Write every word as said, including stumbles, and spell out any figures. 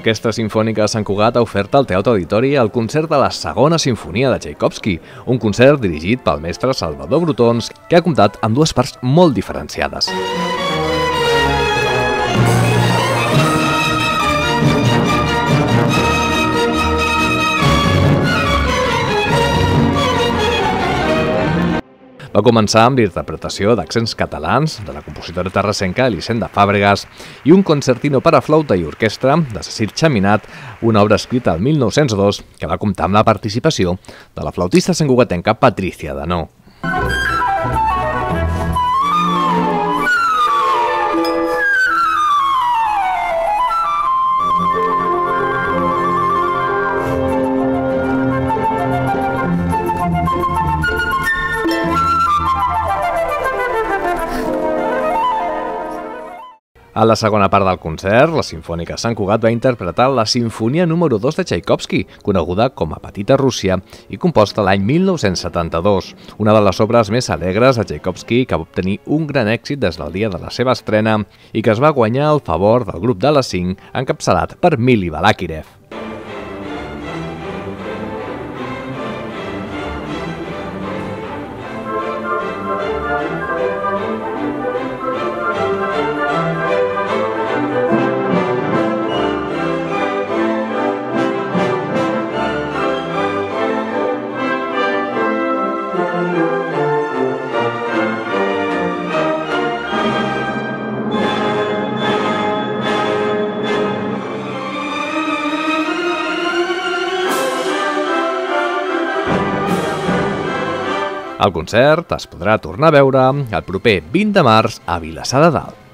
L'Orquestra Simfònica de Sant Cugat ha ofert al Teatre Auditori el concert de la segona sinfonia de Txaikovski, un concert dirigit pel mestre Salvador Brotons que ha comptat amb dues parts molt diferenciades. Va començar amb l'interpretació d'accents catalans de la compositora terrassenca Elisenda Fàbregas i un concertino per a flauta i orquestra de Cecil Chaminade, una obra escrita el mil nou-cents dos que va comptar amb la participació de la flautista santcugatenca Patricia Danó. A la segona part del concert, la Simfònica Sant Cugat va interpretar la Simfonia número dos de Txaikovski, coneguda com a Petita Rússia i composta l'any mil nou-cents setanta-dos, una de les obres més alegres de Txaikovski que va obtenir un gran èxit des del dia de la seva estrena i que es va guanyar el favor del grup de les cinc encapçalat per Mili Balakirev. El concert es podrà tornar a veure el proper vint de març a Vilassar de Dalt.